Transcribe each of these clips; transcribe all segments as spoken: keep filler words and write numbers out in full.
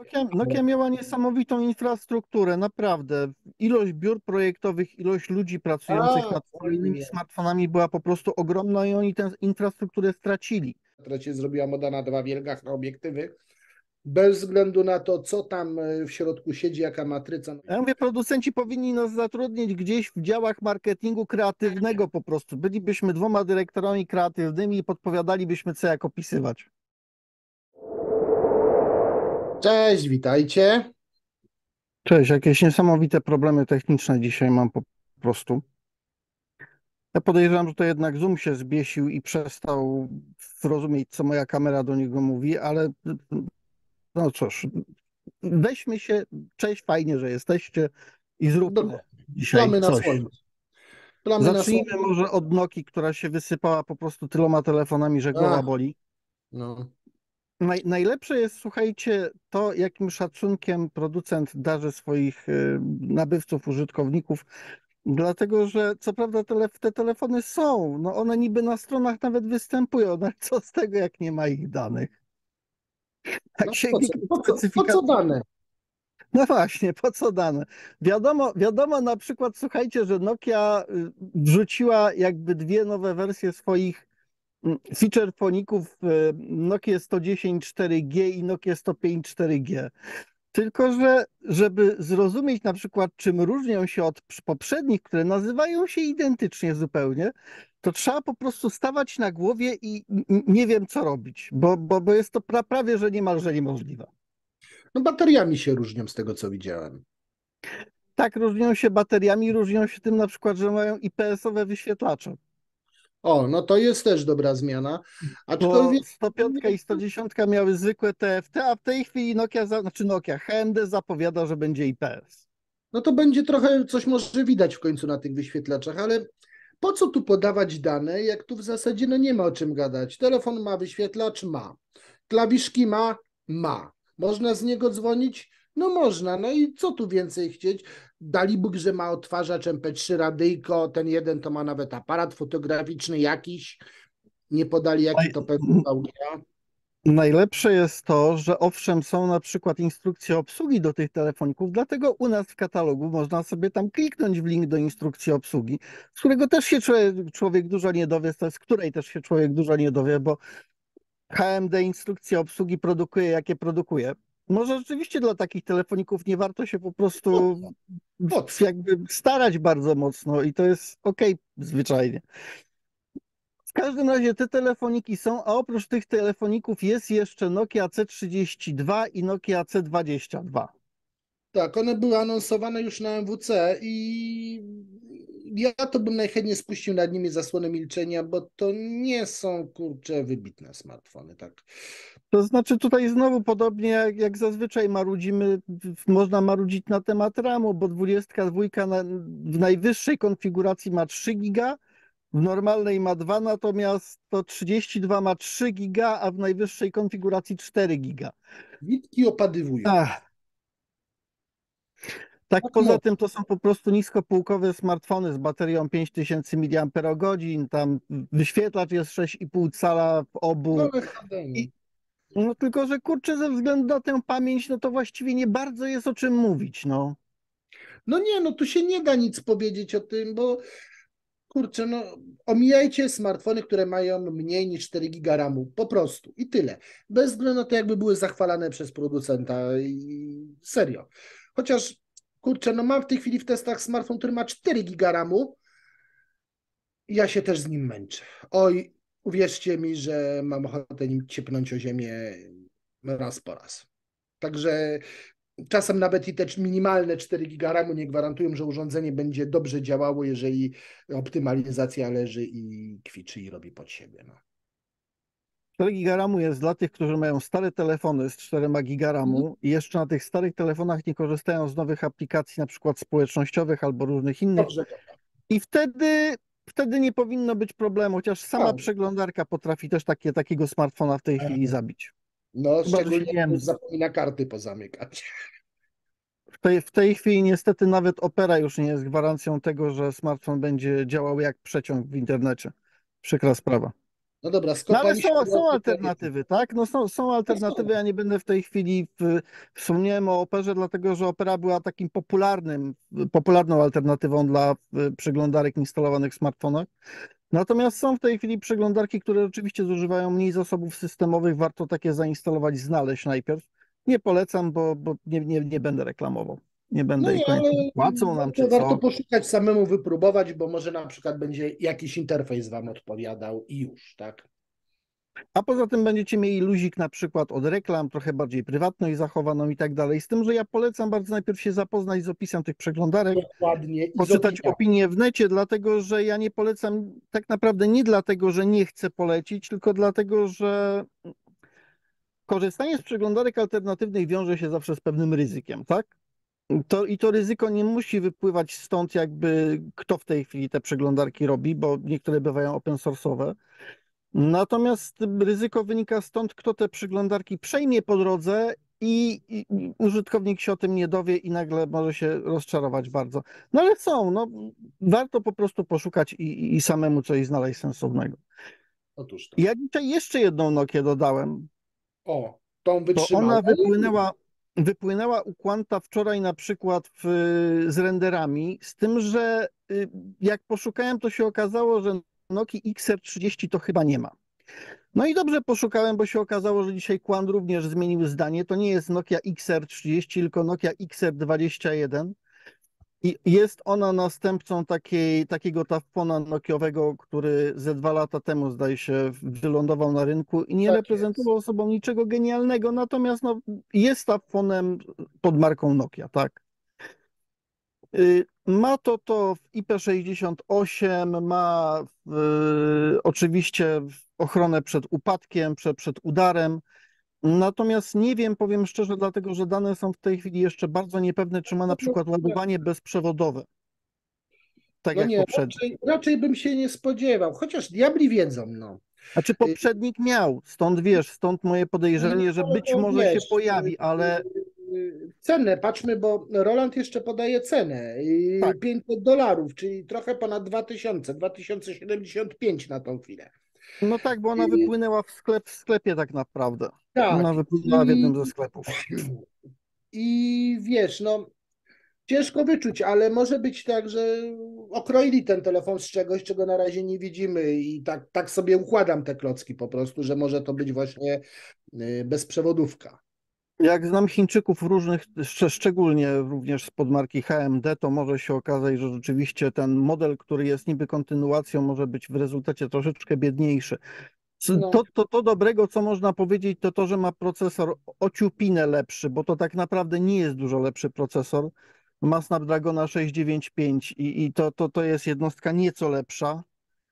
Nokia, Nokia miała niesamowitą infrastrukturę, naprawdę. Ilość biur projektowych, ilość ludzi pracujących A, nad kolejnymi fajnie. smartfonami była po prostu ogromna i oni tę infrastrukturę stracili. Która się zrobiła moda na dwa wielgach obiektywy. Bez względu na to, co tam e, w środku siedzi, jaka matryca. Ja mówię, producenci powinni nas zatrudnić gdzieś w działach marketingu kreatywnego po prostu. Bylibyśmy dwoma dyrektorami kreatywnymi i podpowiadalibyśmy, co jak opisywać. Cześć, witajcie. Cześć, jakieś niesamowite problemy techniczne dzisiaj mam po prostu. Ja podejrzewam, że to jednak Zoom się zbiesił i przestał rozumieć, co moja kamera do niego mówi, ale no cóż, weźmy się, cześć, fajnie, że jesteście i zróbmy Dokładnie. dzisiaj Plamy na coś. słońcu. Plamy na Zacznijmy słońcu. może od Nokii, która się wysypała po prostu tyloma telefonami, że głowa A, boli. no. Naj, najlepsze jest, słuchajcie, to, jakim szacunkiem producent darzy swoich y, nabywców, użytkowników, dlatego że co prawda tele, te telefony są, no one niby na stronach nawet występują, no ale co z tego, jak nie ma ich danych? Jak No po sięgnie co, po co, po co specyfikacji. dane? No właśnie, po co dane? Wiadomo, wiadomo na przykład, słuchajcie, że Nokia y, wrzuciła jakby dwie nowe wersje swoich mm, feature foników, y, Nokia sto dziesięć cztery G i Nokia sto pięć cztery G. Tylko, że żeby zrozumieć na przykład, czym różnią się od przy- poprzednich, które nazywają się identycznie zupełnie, to trzeba po prostu stawać na głowie i n- nie wiem, co robić, bo, bo, bo jest to pra, prawie, że niemalże niemożliwe. No bateriami się różnią z tego, co widziałem. Tak, różnią się bateriami, różnią się tym na przykład, że mają I P S-owe wyświetlacze, O, no to jest też dobra zmiana. bo Aczkolwiek sto pięć i sto dziesięć miały zwykłe T F T, a w tej chwili Nokia, za, znaczy Nokia, H M D zapowiada, że będzie I P S. no to będzie trochę coś może widać w końcu na tych wyświetlaczach, ale po co tu podawać dane, jak tu w zasadzie no nie ma o czym gadać. Telefon ma wyświetlacz? Ma. Klawiszki ma? Ma. Można z niego dzwonić? No można. No i co tu więcej chcieć? Dalibóg, że ma odtwarzacz M P trzy, radyjko, ten jeden to ma nawet aparat fotograficzny jakiś. Nie podali jaki to pewnie V G A. Najlepsze jest to, że owszem, są na przykład instrukcje obsługi do tych telefoników, dlatego u nas w katalogu można sobie tam kliknąć w link do instrukcji obsługi, z którego też się człowiek, człowiek dużo nie dowie, z której też się człowiek dużo nie dowie, bo H M D instrukcje obsługi produkuje, jakie produkuje. Może rzeczywiście dla takich telefoników nie warto się po Po prostu co? Po co? jakby starać bardzo mocno i to jest okej zwyczajnie. W każdym razie te telefoniki są, a oprócz tych telefoników jest jeszcze Nokia C trzydzieści dwa i Nokia C dwadzieścia dwa. Tak, one były anonsowane już na M W C i ja to bym najchętniej spuścił nad nimi zasłonę milczenia, bo to nie są, kurcze, wybitne smartfony, tak. To znaczy tutaj znowu podobnie jak, jak zazwyczaj marudzimy, w- można marudzić na temat ramu, bo dwadzieścia dwa na, w najwyższej konfiguracji ma trzy giga, w normalnej ma dwa, natomiast to trzydzieści dwa ma trzy giga, a w najwyższej konfiguracji cztery giga. Witki opadywują. Ach, tak Tak poza mo- tym to są po prostu niskopółkowe smartfony z baterią pięć tysięcy miliamperogodzin, tam wyświetlacz jest sześć i pół cala w no, obu. H D, no. I, no tylko, że kurczę, ze względu na tę pamięć, no to właściwie nie bardzo jest o czym mówić, no. No nie, no tu się nie da nic powiedzieć o tym, bo kurczę, no omijajcie smartfony, które mają mniej niż cztery giga ramu, po prostu i tyle. Bez względu na to, jakby były zachwalane przez producenta i serio. Chociaż, kurczę, no mam w tej chwili w testach smartfon, który ma cztery giga ramu i ja się też z nim męczę. Oj, uwierzcie mi, że mam ochotę nim ciepnąć o ziemię raz po raz. Także czasem nawet i te minimalne cztery giga ramu nie gwarantują, że urządzenie będzie dobrze działało, jeżeli optymalizacja leży i kwiczy i robi pod siebie. No. cztery giga ramu jest dla tych, którzy mają stare telefony z czterema giga Mhm. ramu i jeszcze na tych starych telefonach nie korzystają z nowych aplikacji, na przykład społecznościowych albo różnych innych. Dobrze. I wtedy, wtedy nie powinno być problemu, chociaż sama Tak. przeglądarka potrafi też takie, takiego smartfona w tej chwili zabić. No, Chyba, że się szczególnie nie jak wiem, ktoś zapomina karty pozamykać. w tej, w tej chwili niestety nawet Opera już nie jest gwarancją tego, że smartfon będzie działał jak przeciąg w internecie. Przykra sprawa. No dobra, No ale są, skopaliśmy są do tej. alternatywy, tak? No są, są No są. alternatywy, ja nie będę w tej chwili w, wspomniałem o Operze, dlatego że Opera była takim popularnym, popularną alternatywą dla y, przeglądarek instalowanych w smartfonach. Natomiast są w tej chwili przeglądarki, które oczywiście zużywają mniej zasobów systemowych, warto takie zainstalować, znaleźć najpierw. Nie polecam, bo, bo nie, nie, nie będę reklamował. Nie No będę i nie, koniec. ale Płacą nam czy warto, warto co? poszukać, samemu wypróbować, bo może na przykład będzie jakiś interfejs wam odpowiadał i już, tak? A poza tym będziecie mieli luzik na przykład od reklam, trochę bardziej prywatność zachowaną i tak dalej. Z tym, że ja polecam bardzo najpierw się zapoznać z opisem tych przeglądarek, Dokładnie i z poczytać opinią. opinie w necie, dlatego że ja nie polecam tak naprawdę nie dlatego, że nie chcę polecić, tylko dlatego, że korzystanie z przeglądarek alternatywnych wiąże się zawsze z pewnym ryzykiem, tak? To, I to ryzyko nie musi wypływać stąd, jakby kto w tej chwili te przeglądarki robi, bo niektóre bywają open source'owe. Natomiast ryzyko wynika stąd, kto te przeglądarki przejmie po drodze i, i użytkownik się o tym nie dowie i nagle może się rozczarować bardzo. No ale są, no, warto po prostu poszukać i, i samemu coś znaleźć sensownego. Otóż to. Ja dzisiaj jeszcze jedną Nokię dodałem, O, tą to wytrzymałą. ona wypłynęła, wypłynęła u Quanta wczoraj na przykład w, z renderami, z tym, że y, jak poszukałem, to się okazało, że Nokii X R trzydzieści to chyba nie ma. No i dobrze poszukałem, bo się okazało, że dzisiaj Quant również zmienił zdanie. To nie jest Nokia X R trzydzieści, tylko Nokia X R dwadzieścia jeden. I jest ona następcą takiej, takiego tafona nokiowego, który ze dwa lata temu, zdaje się, wylądował na rynku i nie Tak jest. reprezentował sobą niczego genialnego, natomiast no, jest tafonem pod marką Nokia, tak. Y, Ma to to w I P sześćdziesiąt osiem, ma y, oczywiście ochronę przed upadkiem, przed, przed udarem. Natomiast nie wiem, powiem szczerze, dlatego że dane są w tej chwili jeszcze bardzo niepewne, czy ma na No, przykład ładowanie bezprzewodowe, tak no jak nie, poprzedni. raczej, raczej bym się nie spodziewał, chociaż diabli wiedzą, no. Znaczy Y, poprzednik miał, stąd wiesz, stąd moje Nie, podejrzenie, że no być to może się wiesz, pojawi, y, ale y, cenę, patrzmy, bo Roland jeszcze podaje cenę, y, tak, pięćset dolarów, czyli trochę ponad dwa tysiące, dwa tysiące siedemdziesiąt pięć na tą chwilę. no tak, bo ona Y, wypłynęła w sklep, w sklepie tak naprawdę. Tak, Ona wypłynęła w i, jednym ze sklepów. i wiesz, no ciężko wyczuć, ale może być tak, że okroili ten telefon z czegoś, czego na razie nie widzimy i tak, tak sobie układam te klocki po prostu, że może to być właśnie y, bezprzewodówka. Jak znam Chińczyków różnych, szcz- szczególnie również spod marki H M D, to może się okazać, że rzeczywiście ten model, który jest niby kontynuacją, może być w rezultacie troszeczkę biedniejszy. C- No, To, to, to dobrego, co można powiedzieć, to to, że ma procesor o ciupinę lepszy, bo to tak naprawdę nie jest dużo lepszy procesor. Ma Snapdragona sześćset dziewięćdziesiąt pięć i, i to, to, to jest jednostka nieco lepsza.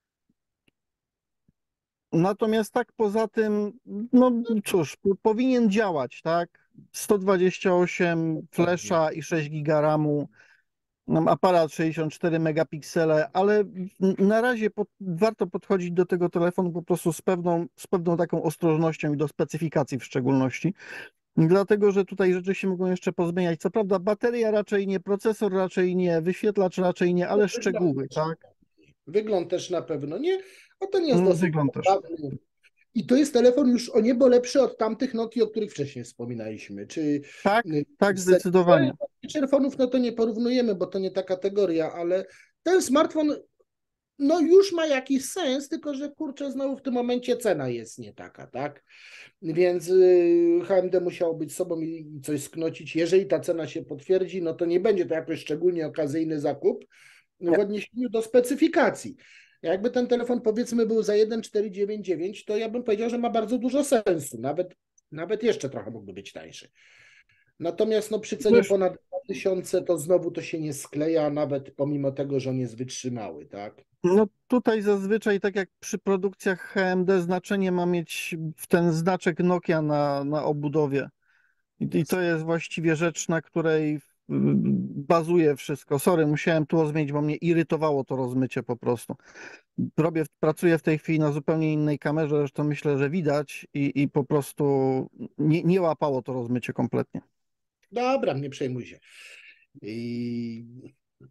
Natomiast tak poza tym, no cóż, po- powinien działać, tak? sto dwadzieścia osiem dokładnie. flesza i sześć giga ramu, mam aparat sześćdziesiąt cztery megapiksele, ale n- na razie pod, warto podchodzić do tego telefonu po prostu z pewną, z pewną taką ostrożnością i do specyfikacji w szczególności, dlatego że tutaj rzeczy się mogą jeszcze pozmieniać. Co prawda bateria raczej nie, procesor raczej nie, wyświetlacz raczej nie, ale Wygląd szczegóły, też, tak? wygląd też na pewno nie, a ten jest Mm, dosyć Wygląd też. poprawny. I to jest telefon już o niebo lepszy od tamtych Nokii, o których wcześniej wspominaliśmy. Czy Tak, y, tak, z zdecydowanie. telefonów, no to nie porównujemy, bo to nie ta kategoria, ale ten smartfon no już ma jakiś sens, tylko że kurczę, znowu w tym momencie cena jest nie taka, tak? Więc y, H M D musiało być sobą i i coś sknocić. Jeżeli ta cena się potwierdzi, no to nie będzie to jakoś szczególnie okazyjny zakup w odniesieniu do specyfikacji. Jakby ten telefon powiedzmy był za jeden cztery dziewięć dziewięć, to ja bym powiedział, że ma bardzo dużo sensu. Nawet, nawet jeszcze trochę mógłby być tańszy. Natomiast no, przy cenie Wiesz, ponad dwa tysiące to znowu to się nie skleja, nawet pomimo tego, że on jest wytrzymały, tak? no tutaj zazwyczaj, tak jak przy produkcjach H M D, znaczenie ma mieć w ten znaczek Nokia na, na obudowie. I, I to jest właściwie rzecz, na której mm, bazuje wszystko. Sorry, musiałem tu zmienić, bo mnie irytowało to rozmycie po prostu. Robię, pracuję w tej chwili na zupełnie innej kamerze, zresztą myślę, że widać i, i po prostu nie, nie łapało to rozmycie kompletnie. Dobra, nie przejmuj się. I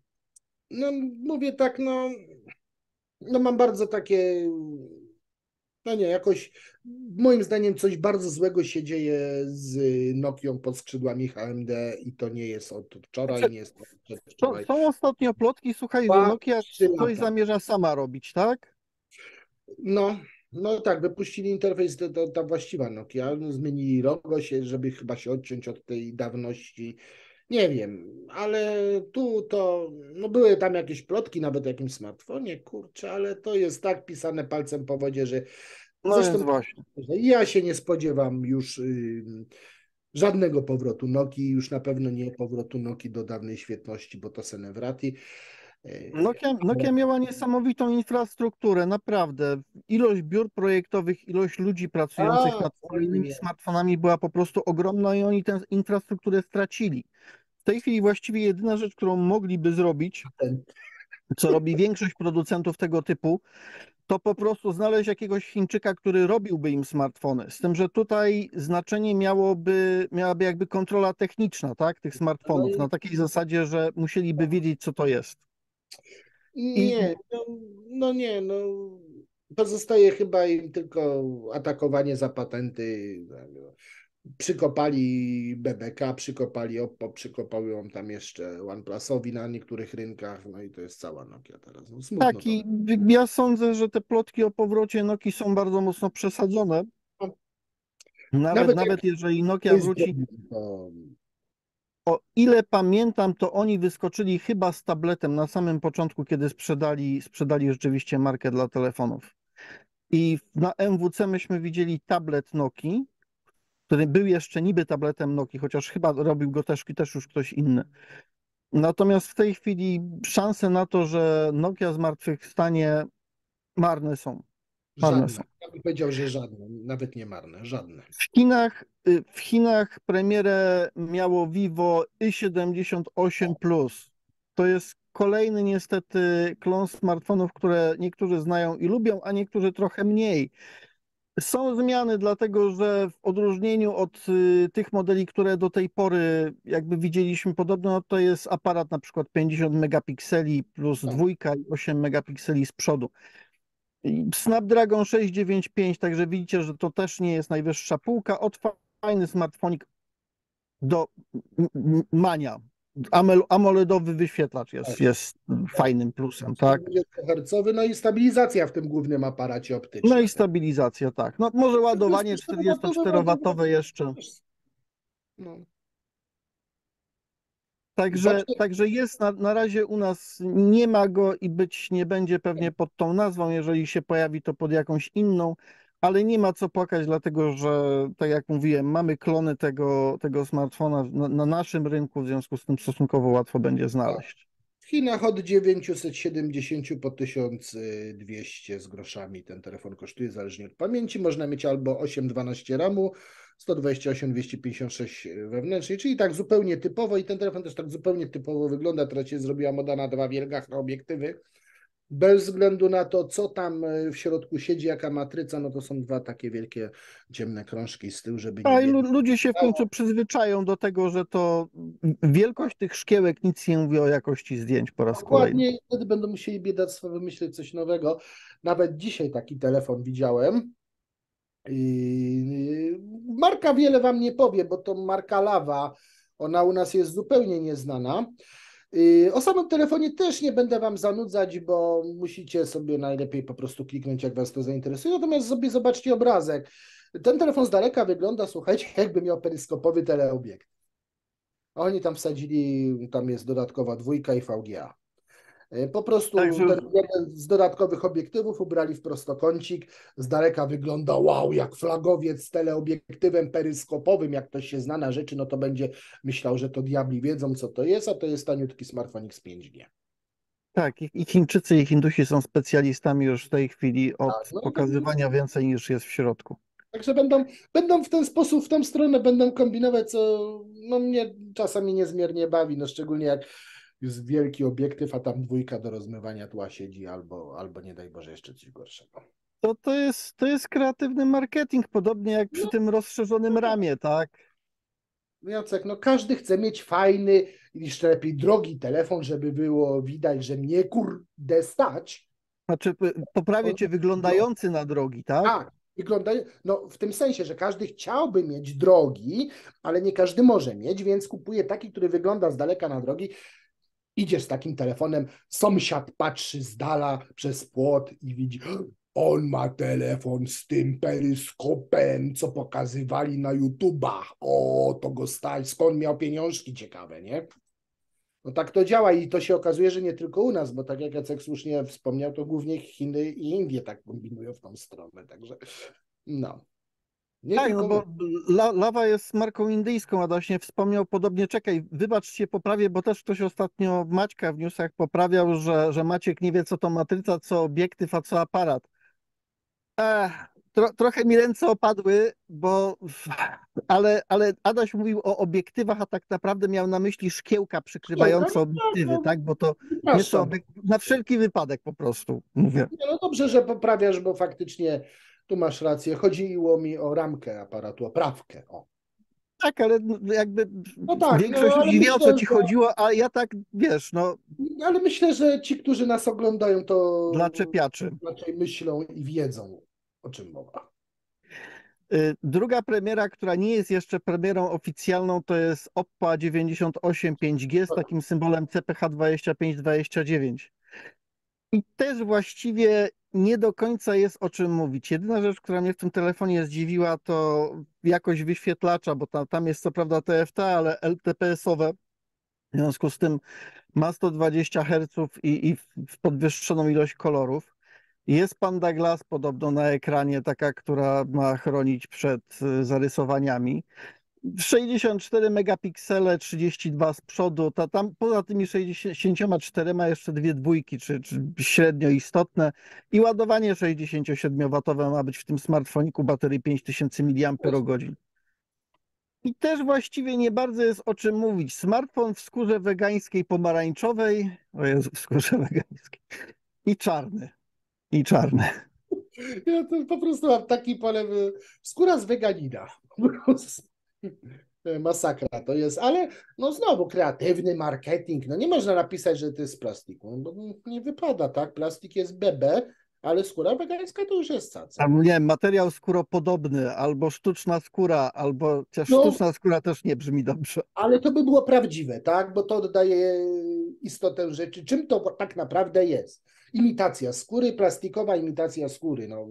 no mówię tak, no, no mam bardzo takie No nie, jakoś moim zdaniem coś bardzo złego się dzieje z Nokią pod skrzydłami H M D i to nie jest od wczoraj, Znaczy, nie jest od są, przedwczoraj. są ostatnio plotki, słuchaj, że Dwa, Nokia trzy coś lata. zamierza sama robić, tak? No, no tak, wypuścili interfejs, to, to, ta właściwa Nokia, no, zmienili logo się, żeby chyba się odciąć od tej dawności. Nie wiem, ale tu to, no były tam jakieś plotki nawet o jakimś smartfonie, kurczę, ale to jest tak pisane palcem po wodzie, że No więc zresztą właśnie. ja się nie spodziewam już y, żadnego powrotu Nokii, już na pewno nie powrotu Nokii do dawnej świetności, bo to Senewrati. Y, Nokia, ale Nokia miała niesamowitą infrastrukturę, naprawdę. Ilość biur projektowych, ilość ludzi pracujących a, nad kolejnymi nie, smartfonami była po prostu ogromna i oni tę infrastrukturę stracili. W tej chwili właściwie jedyna rzecz, którą mogliby zrobić, ten, co robi większość producentów tego typu, to po prostu znaleźć jakiegoś Chińczyka, który robiłby im smartfony. Z tym, że tutaj znaczenie miałoby, miałaby jakby kontrola techniczna, tak, tych no smartfonów, i na takiej zasadzie, że musieliby wiedzieć, co to jest. I nie, no, no nie, no pozostaje chyba im tylko atakowanie za patenty. Przykopali B B K, przykopali Oppo, przykopał ją tam jeszcze OnePlusowi na niektórych rynkach, no i to jest cała Nokia teraz. No, smutno tak, to. i ja sądzę, że te plotki o powrocie Nokii są bardzo mocno przesadzone. No, Nawet, nawet jak nawet jeżeli to Nokia jest wróci, problem, to o ile pamiętam, to oni wyskoczyli chyba z tabletem na samym początku, kiedy sprzedali, sprzedali rzeczywiście markę dla telefonów. I na M W C myśmy widzieli tablet Nokii, który był jeszcze niby tabletem Nokii, chociaż chyba robił go też, też już ktoś inny. Natomiast w tej chwili szanse na to, że Nokia zmartwychwstanie, marne są. Marne są. żadne. Ja bym powiedział, że żadne, nawet nie marne, żadne. W Chinach, y, w Chinach premierę miało Vivo Y siedemdziesiąt osiem Plus. To jest kolejny niestety klon smartfonów, które niektórzy znają i lubią, a niektórzy trochę mniej. Są zmiany, dlatego że w odróżnieniu od y, tych modeli, które do tej pory jakby widzieliśmy podobno, to jest aparat na przykład pięćdziesiąt megapikseli plus Tak, dwójka i osiem megapikseli z przodu. I Snapdragon sześćset dziewięćdziesiąt pięć, także widzicie, że to też nie jest najwyższa półka. Od fajny smartfonik do m- m- mania. Amel- AMOLEDowy wyświetlacz tak, jest, jest tak. fajnym plusem, sto tak? dwadzieścia herców, no i stabilizacja w tym głównym aparacie No optyczna. i stabilizacja, tak. No może ładowanie dwudziestoczterowatowe czterdziestoczterowatowe jeszcze. no. Także, Zobaczcie, także jest na, na razie u nas, nie ma go i być nie będzie pewnie pod tą nazwą. Jeżeli się pojawi, to pod jakąś inną, ale nie ma co płakać, dlatego że, tak jak mówiłem, mamy klony tego, tego smartfona na, na naszym rynku, w związku z tym stosunkowo łatwo będzie znaleźć. w Chinach od dziewięćset siedemdziesiąt po tysiąc dwieście z groszami ten telefon kosztuje, zależnie od pamięci. Można mieć albo osiem dwanaście ramu, sto dwadzieścia osiem dwieście pięćdziesiąt sześć wewnętrznej, czyli tak zupełnie typowo i ten telefon też tak zupełnie typowo wygląda. Teraz się zrobiła moda na dwa wielgachne obiektywy. Bez względu na to, co tam w środku siedzi, jaka matryca, no to są dwa takie wielkie ciemne krążki z tyłu, żeby nie A i lu- wiedzieć. ludzie się w końcu przyzwyczają do tego, że to wielkość tych szkiełek nic nie mówi o jakości zdjęć po raz kolejny. Dokładnie, i wtedy będą musieli biedactwo wymyślić coś nowego. Nawet dzisiaj taki telefon widziałem. I marka wiele wam nie powie, bo to marka Lawa. Ona u nas jest zupełnie nieznana. I o samym telefonie też nie będę wam zanudzać, bo musicie sobie najlepiej po prostu kliknąć, jak was to zainteresuje. Natomiast sobie zobaczcie obrazek. Ten telefon z daleka wygląda, słuchajcie, jakby miał peryskopowy teleobiekt. Oni tam wsadzili, tam jest dodatkowa dwójka i V G A. Po prostu Także ten jeden z dodatkowych obiektywów ubrali w prostokącik. Z daleka wygląda wow, jak flagowiec z teleobiektywem peryskopowym. Jak ktoś się zna na rzeczy, no to będzie myślał, że to diabli wiedzą, co to jest, a to jest taniutki smartfonik z pięć G. tak, i i Chińczycy i Hindusi są specjalistami już w tej chwili Tak, od no i będą, pokazywania więcej niż jest w środku. także będą, będą w ten sposób, w tą stronę będą kombinować, co no mnie czasami niezmiernie bawi, no szczególnie jak jest wielki obiektyw, a tam dwójka do rozmywania tła siedzi, albo, albo nie daj Boże jeszcze coś gorszego. To, to jest, to jest kreatywny marketing, podobnie jak przy No, tym rozszerzonym ramie, tak? Jacek, no każdy chce mieć fajny, jeszcze lepiej drogi telefon, żeby było widać, że mnie kurde stać. Znaczy, y, poprawię cię, No, wyglądający na drogi, tak? tak, wygląda, no w tym sensie, że każdy chciałby mieć drogi, ale nie każdy może mieć, więc kupuje taki, który wygląda z daleka na drogi. Idziesz z takim telefonem, sąsiad patrzy z dala przez płot i widzi, on ma telefon z tym peryskopem, co pokazywali na YouTubach. O, to go stać, skąd miał pieniążki, ciekawe, nie? No tak to działa i to się okazuje, że nie tylko u nas, bo tak jak Jacek słusznie wspomniał, to głównie Chiny i Indie tak kombinują w tą stronę, także no, nie Tak, no tylko my. bo la, lawa jest marką indyjską, a właśnie wspomniał podobnie, czekaj, wybacz się, poprawię, bo też ktoś ostatnio Maćka w newsach poprawiał, że, że Maciek nie wie, co to matryca, co obiektyw, a co aparat. Ech, tro, trochę mi ręce opadły, bo ale, ale Adaś mówił o obiektywach, a tak naprawdę miał na myśli szkiełka Szkiełka? przykrywające No, obiektywy, no, tak? Bo to nie są przepraszam. obiektywy, na wszelki wypadek po prostu mówię. Nie, no dobrze, że poprawiasz, bo faktycznie tu masz rację. Chodziło mi o ramkę aparatu, o prawkę. O. Tak, ale no jakby No tak, no większość ale ludzi wie, o co myślę, ci że, chodziło, a ja tak, wiesz, no, ale myślę, że ci, którzy nas oglądają, dla to czepiaczy. raczej myślą i wiedzą, o czym mowa. Y, Druga premiera, która nie jest jeszcze premierą oficjalną, to jest Oppo dziewięćdziesiąt osiem pięć G z takim symbolem C P H dwadzieścia pięć dwadzieścia dziewięć. I też właściwie nie do końca jest o czym mówić. Jedyna rzecz, która mnie w tym telefonie zdziwiła, to jakość wyświetlacza, bo tam, tam jest co prawda T F T, ale L T P S-owe. W związku z tym ma sto dwadzieścia herców i, i w podwyższoną ilość kolorów. Jest Panda Glass podobno na ekranie, taka, która ma chronić przed y, zarysowaniami. sześćdziesiąt cztery megapiksele, trzydzieści dwa z przodu, ta, tam poza tymi sześćdziesięcioma czterema jeszcze dwie dwójki, czy, czy średnio istotne i ładowanie sześćdziesięciosiedmiowatowe ma być w tym smartfoniku baterii pięć tysięcy miliampergodzin. I też właściwie nie bardzo jest o czym mówić. Smartfon w skórze wegańskiej, pomarańczowej, o Jezu, w skórze wegańskiej, i czarny, i czarny. Ja to po prostu mam taki polew, skóra z weganina. Po prostu. Masakra to jest, ale no znowu kreatywny marketing. No nie można napisać, że to jest z plastiku, bo nie wypada, tak? Plastik jest B B, ale skóra wegańska to już jest caca. Tam, nie wiem, materiał skóropodobny, albo sztuczna skóra, albo chociaż No, sztuczna skóra też nie brzmi dobrze. ale to by było prawdziwe, tak? Bo to dodaje istotę rzeczy. Czym to tak naprawdę jest? Imitacja skóry, plastikowa imitacja skóry. No,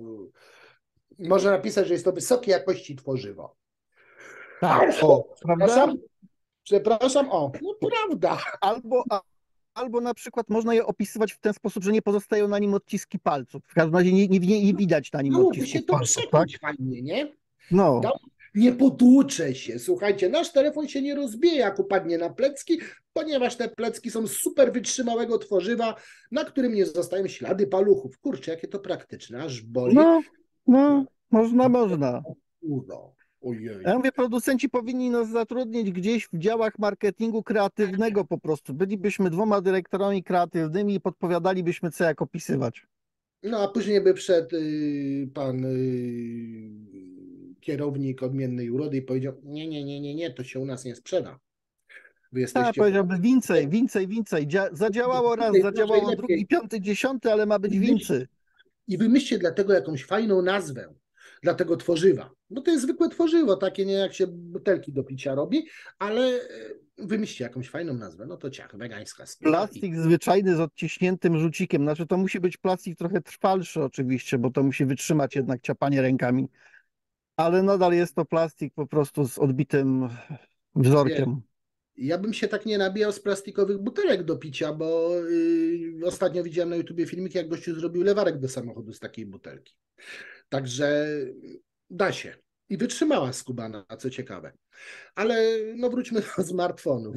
można napisać, że jest to wysokiej jakości tworzywo. Tak, o, prawda? Przepraszam, przepraszam, o, no prawda. Albo, a, albo na przykład można je opisywać w ten sposób, że nie pozostają na nim odciski palców. W każdym razie nie, nie, nie widać na nim Dałoby się odcisków to palców, tak? przekuć fajnie, nie? No, Dało... Nie potłucze się. Słuchajcie, nasz telefon się nie rozbije, jak upadnie na plecki, ponieważ te plecki są z super wytrzymałego tworzywa, na którym nie zostają ślady paluchów. Kurczę, jakie to praktyczne, aż boli. no, no, można, można. Uno. Ja Ojej. mówię, producenci powinni nas zatrudnić gdzieś w działach marketingu kreatywnego po prostu. Bylibyśmy dwoma dyrektorami kreatywnymi i podpowiadalibyśmy, co jak opisywać. No a później by wszedł y, pan y, kierownik odmiennej urody i powiedział, nie, nie, nie, nie, nie, to się u nas nie sprzeda. Wy A, jesteście powiedziałby więcej, więcej, więcej. Dzia zadziałało raz, gorzej, zadziałało drugi, lepiej. piąty, dziesiąty, ale ma być więcej. I wymyślcie dlatego jakąś fajną nazwę dla tego tworzywa. Bo to jest zwykłe tworzywo, takie nie jak się butelki do picia robi, ale e, wymyślcie jakąś fajną nazwę. No to ciach, wegańska skóra. I... Plastik zwyczajny z odciśniętym rzucikiem. Znaczy to musi być plastik trochę trwalszy oczywiście, bo to musi wytrzymać jednak ciapanie rękami. Ale nadal jest to plastik po prostu z odbitym Wie, wzorkiem. ja bym się tak nie nabijał z plastikowych butelek do picia, bo yy, ostatnio widziałem na YouTubie filmik, jak gościu zrobił lewarek do samochodu z takiej butelki. Także da się. I wytrzymała skubana, co ciekawe. Ale no wróćmy do smartfonów.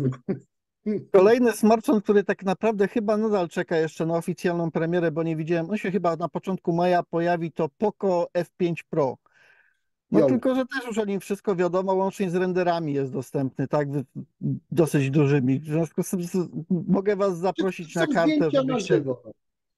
Kolejny smartfon, który tak naprawdę chyba nadal czeka jeszcze na oficjalną premierę, bo nie widziałem, on się chyba na początku maja pojawi, to Poco F pięć Pro. No Jo. tylko, że też już o nim wszystko wiadomo, łącznie z renderami jest dostępny, tak, dosyć dużymi. W związku z tym mogę was zaprosić na Są kartę, zdjęcia na żebyście żywo.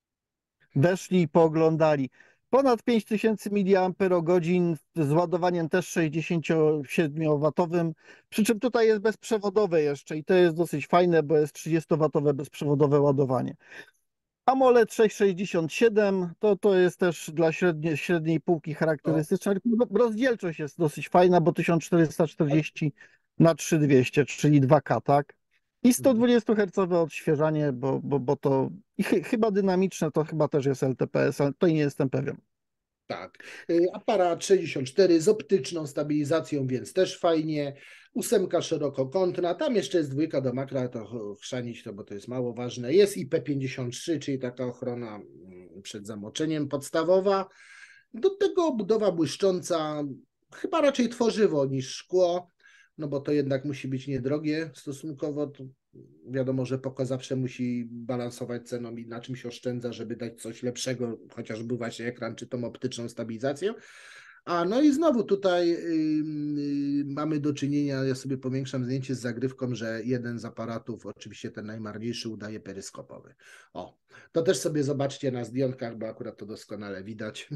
weszli i pooglądali. Ponad pięć tysięcy miliamperogodzin z ładowaniem też sześćdziesięciosiedmiowatowym, przy czym tutaj jest bezprzewodowe jeszcze i to jest dosyć fajne, bo jest trzydziestowatowe bezprzewodowe ładowanie. AMOLED sześćset sześćdziesiąt siedem to, to jest też dla średnie, średniej półki No, charakterystyczna. Rozdzielczość jest dosyć fajna, bo tysiąc czterysta czterdzieści na trzy tysiące dwieście, czyli dwa K, tak? I mhm. sto dwadzieścia hercowe odświeżanie, bo, bo, bo to i chy, chyba dynamiczne, to chyba też jest L T P S, ale to nie jestem pewien. Tak. Y, Aparat sześćdziesiąt cztery z optyczną stabilizacją, więc też fajnie. Ósemka szerokokątna, tam jeszcze jest dwójka do makra, to chrzanić to, bo to jest mało ważne. Jest I P pięćdziesiąt trzy, czyli taka ochrona mm, przed zamoczeniem podstawowa. Do tego budowa błyszcząca, chyba raczej tworzywo niż szkło, no bo to jednak musi być niedrogie stosunkowo. To wiadomo, że Poco zawsze musi balansować ceną i na czymś oszczędza, żeby dać coś lepszego, chociażby właśnie ekran czy tą optyczną stabilizację. A no i znowu tutaj yy, mamy do czynienia, ja sobie powiększam zdjęcie z zagrywką, że jeden z aparatów, oczywiście ten najmarniejszy, udaje peryskopowy. O, to też sobie zobaczcie na zdjęciach, bo akurat to doskonale widać.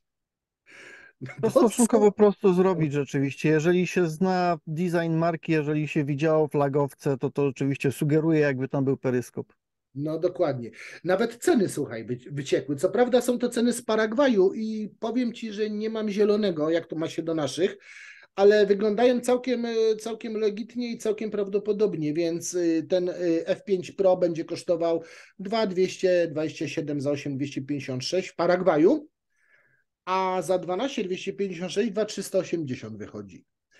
To Bo co? stosunkowo prosto zrobić rzeczywiście. Jeżeli się zna design marki, jeżeli się widziało flagowce, to to oczywiście sugeruje, jakby tam był peryskop. No dokładnie. Nawet ceny, słuchaj, wy- wyciekły. Co prawda są to ceny z Paragwaju i powiem ci, że nie mam zielonego, jak to ma się do naszych, ale wyglądają całkiem, e, całkiem legitnie i całkiem prawdopodobnie, więc e, ten e, F pięć Pro będzie kosztował dwa tysiące dwieście dwadzieścia siedem za osiem tysięcy dwieście pięćdziesiąt sześć w Paragwaju, a za dwanaście tysięcy dwieście pięćdziesiąt sześć dwa tysiące trzysta osiemdziesiąt wychodzi.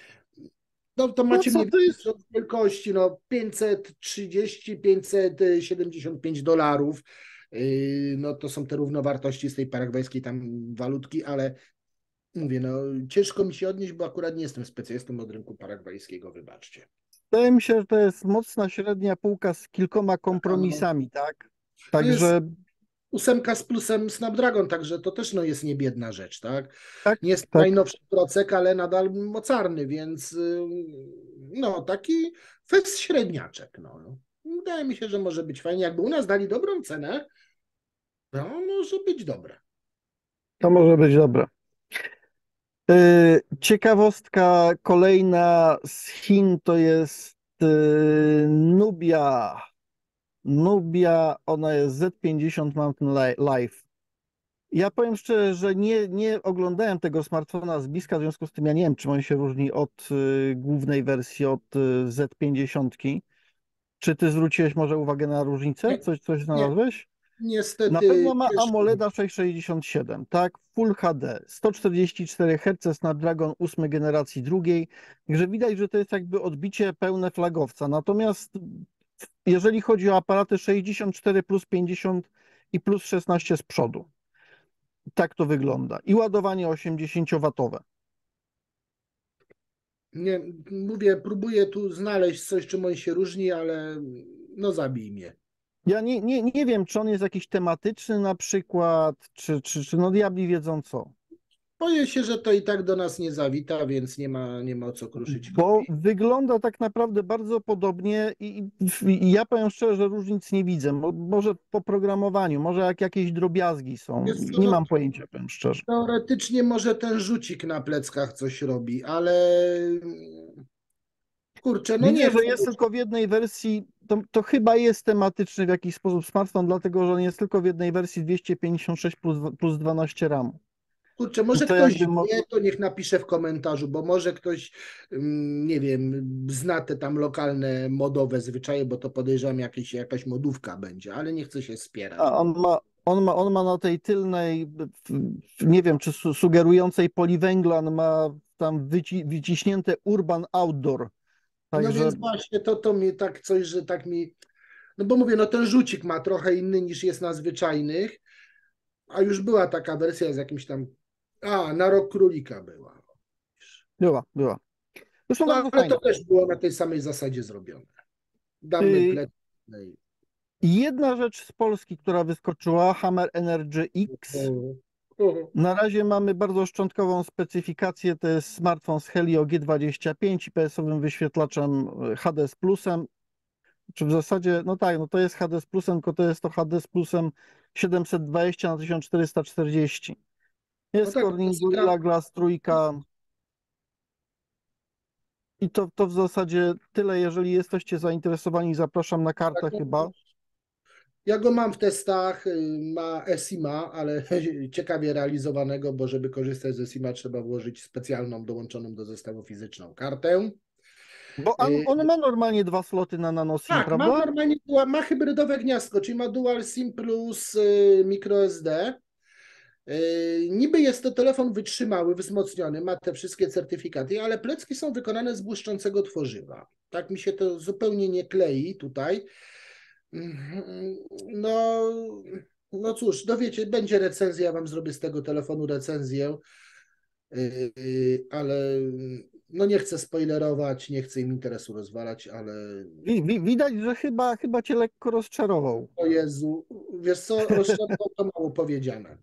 No to No macie co mniej to więcej jest? od wielkości, no pięćset trzydzieści pięćset siedemdziesiąt pięć dolarów. Yy, No to są te równowartości z tej paragwajskiej tam walutki, ale mówię, no ciężko mi się odnieść, bo akurat nie jestem specjalistą od rynku paragwajskiego, wybaczcie. Wydaje mi się, że to jest mocna średnia półka z kilkoma Taka, no, kompromisami, tak? to jest Także ósemka z plusem Snapdragon, także to też no, jest niebiedna rzecz, tak? tak, Nie jest tak. najnowszy procek, ale nadal mocarny, więc ym, no taki fest średniaczek. No. Wydaje mi się, że może być fajnie. Jakby u nas dali dobrą cenę, to może być dobre. To może być dobre. Yy, Ciekawostka kolejna z Chin to jest yy, Nubia. Nubia, ona jest Z pięćdziesiąt Mountain Li- Live. Ja powiem szczerze, że nie, nie oglądałem tego smartfona z bliska, w związku z tym ja nie wiem, czym on się różni od y, głównej wersji, od y, Z pięćdziesiąt. Czy ty zwróciłeś może uwagę na różnicę? Nie, Coś, coś nie, znalazłeś? Na niestety pewno ma ciężko. AMOLEDa sześćset sześćdziesiąt siedem, tak? Full H D, sto czterdzieści cztery herce, Snapdragon ósmej generacji drugiej, także widać, że to jest jakby odbicie pełne flagowca. Natomiast jeżeli chodzi o aparaty sześćdziesiąt cztery plus pięćdziesiąt i plus szesnaście z przodu, tak to wygląda. I ładowanie osiemdziesięciowatowe. Nie, mówię, próbuję tu znaleźć coś, czym on się różni, ale no zabij mnie. Ja nie, nie, nie wiem, czy on jest jakiś tematyczny na przykład, czy, czy, czy no diabli wiedzą co. Boję się, że to i tak do nas nie zawita, więc nie ma, nie ma o co kruszyć Bo kopii. wygląda tak naprawdę bardzo podobnie i, i ja powiem szczerze, że różnic nie widzę. Mo, może po programowaniu, może jak jakieś drobiazgi są. Jest co, Nie no, mam pojęcia, powiem szczerze. teoretycznie może ten rzucik na pleckach coś robi, ale kurczę, no nie Widzę, że chcę jest być, tylko w jednej wersji, to, to chyba jest tematyczny w jakiś sposób smartfon, dlatego że on jest tylko w jednej wersji dwieście pięćdziesiąt sześć plus, plus dwanaście ramu. kurczę, I może to ktoś jakby mo- wie, to niech napisze w komentarzu, bo może ktoś, mm, nie wiem, zna te tam lokalne modowe zwyczaje, bo to podejrzewam jakieś, jakaś modówka będzie, ale nie chcę się spierać, A on bo ma, on ma, on ma na tej tylnej, w- nie wiem, czy su- sugerującej poliwęglan, ma tam wyci, wyciśnięte Urban Outdoor. no Także więc właśnie to, to mi tak coś, że tak mi, no bo mówię, no ten rzucik ma trochę inny niż jest na zwyczajnych, a już była taka wersja z jakimś tam, a, na rok królika była. była, była. Zresztą No bardzo ale to fajna. też było na tej samej zasadzie zrobione. Damy Y, plec. No i- Jedna rzecz z Polski, która wyskoczyła, Hammer Energy X. Na razie mamy bardzo szczątkową specyfikację. To jest smartfon z Helio G dwadzieścia pięć i P S-owym wyświetlaczem y, H D z plusem. Czy w zasadzie, no tak, no to jest H D z plusem, tylko to jest to H D z plusem siedemset dwadzieścia na tysiąc czterysta czterdzieści. No Jest tak, to Corning jest ekran, Gorilla Glass trójka i to, to w zasadzie tyle. Jeżeli jesteście zainteresowani, zapraszam na kartę chyba. Ja go mam w testach, y, ma eSIM-a, ale ciekawie realizowanego, bo żeby korzystać z eSIM-a trzeba włożyć specjalną, dołączoną do zestawu fizyczną kartę. Bo on, Y, on ma normalnie dwa sloty na nano SIM, Tak, ma prawda? normalnie, ma hybrydowe gniazdko, czyli ma dual SIM plus y, microSD. Y, niby jest to telefon wytrzymały, wzmocniony, ma te wszystkie certyfikaty, ale plecki są wykonane z błyszczącego tworzywa. Tak mi się to zupełnie nie klei tutaj. Mhm. No, no cóż, dowiecie, będzie recenzja, ja wam zrobię z tego telefonu recenzję, y, y, ale no nie chcę spoilerować, nie chcę im interesu rozwalać, ale Wi- wi- Widać, że chyba, chyba cię lekko rozczarował. o Jezu, wiesz co, rozczarował to mało powiedziane.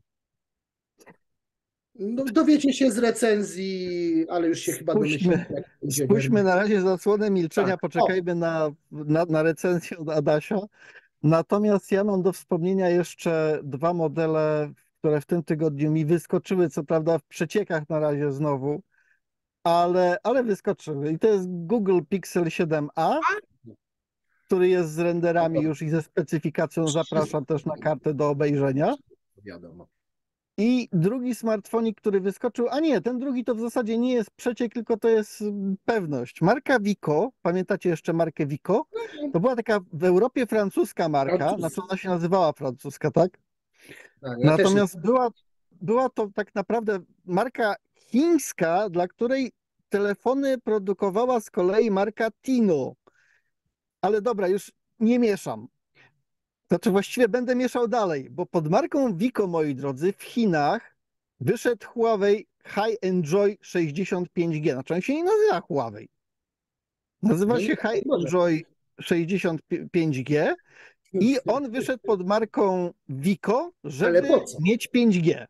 No, dowiecie się z recenzji, ale już się chyba domyślicie, Spuśćmy, jak będzie spuśćmy werbit. na razie zasłonę milczenia, Tak, o, poczekajmy na, na, na recenzję od Adasia. Natomiast ja mam do wspomnienia jeszcze dwa modele, które w tym tygodniu mi wyskoczyły, co prawda w przeciekach na razie znowu, ale, ale wyskoczyły. I to jest Google Pixel siedem a, który jest z renderami już i ze specyfikacją. Zapraszam też na kartę do obejrzenia. wiadomo. I drugi smartfonik, który wyskoczył, a nie, ten drugi to w zasadzie nie jest przeciek, tylko to jest mm, pewność. Marka Vico, pamiętacie jeszcze markę Vico? To była taka w Europie francuska marka, Francuz, znaczy ona się nazywała francuska, tak? tak, ja też nie. Natomiast była, była to tak naprawdę marka chińska, dla której telefony produkowała z kolei marka Tino. Ale dobra, już nie mieszam. Znaczy właściwie będę mieszał dalej, bo pod marką Vico, moi drodzy, w Chinach wyszedł Huawei High Enjoy sześćdziesiąt pięć G. Znaczy on się nie nazywa Huawei. Nazywa No nie, się High może. Enjoy sześćdziesiąt pięć G i on wyszedł pod marką Vico, Ale po żeby co? mieć pięć G.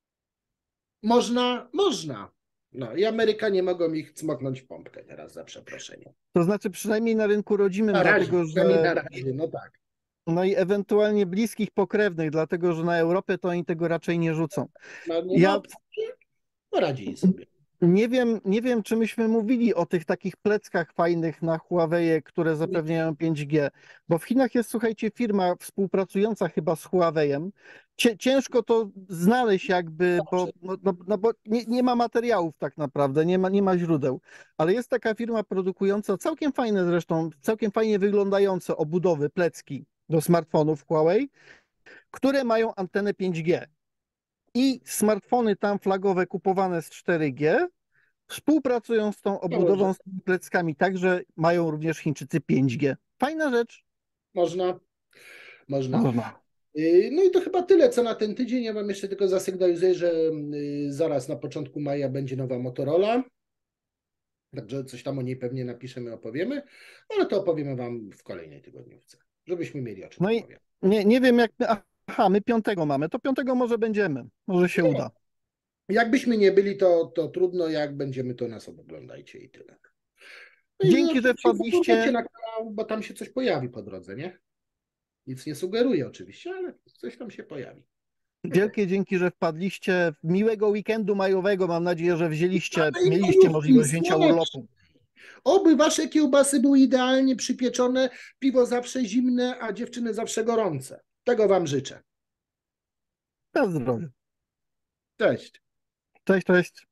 Można, można. No i Amerykanie mogą ich cmoknąć w pompkę teraz za przeproszeniem. To znaczy przynajmniej na rynku rodzimym, Na razie, dlatego przynajmniej że na razie, no tak. no i ewentualnie bliskich pokrewnych, dlatego że na Europę to oni tego raczej nie rzucą. No nie ma Ja opcji, poradzili sobie. Nie wiem, nie wiem, czy myśmy mówili o tych takich pleckach fajnych na Huawei, które zapewniają pięć G, bo w Chinach jest, słuchajcie, firma współpracująca chyba z Huawei'em. Cię- Ciężko to znaleźć jakby, bo, no, no, no bo nie, nie ma materiałów tak naprawdę, nie ma, nie ma źródeł, ale jest taka firma produkująca, całkiem fajne zresztą, całkiem fajnie wyglądające obudowy, plecki do smartfonów Huawei, które mają antenę pięć G. I smartfony tam flagowe kupowane z cztery G współpracują z tą Dobrze. obudową, z tymi pleckami, także mają również Chińczycy pięć G. Fajna rzecz. Można, można. Można. Yy, No i to chyba tyle, co na ten tydzień. Ja wam jeszcze tylko zasygnalizuję, że yy, zaraz na początku maja będzie nowa Motorola. Także coś tam o niej pewnie napiszemy, opowiemy, ale to opowiemy wam w kolejnej tygodniówce, żebyśmy mieli o czym No i opowiadać. nie, nie wiem jak my, aha, my piątego mamy, to piątego może będziemy, może się uda. Jakbyśmy nie byli, to, to trudno, jak będziemy, to nas oglądajcie i tyle. No i Dzięki, że oczywiście zapraszajcie wpadliście. na kanał, bo tam się coś pojawi po drodze, nie? Nic nie sugeruję oczywiście, ale coś tam się pojawi. Wielkie dzięki, że wpadliście. Miłego weekendu majowego. Mam nadzieję, że wzięliście, Ale i mieliście majówki, możliwość wzięcia słoneczne. urlopu. Oby wasze kiełbasy były idealnie przypieczone, piwo zawsze zimne, a dziewczyny zawsze gorące. Tego wam życzę. Na zdrowie. Cześć. Cześć, cześć.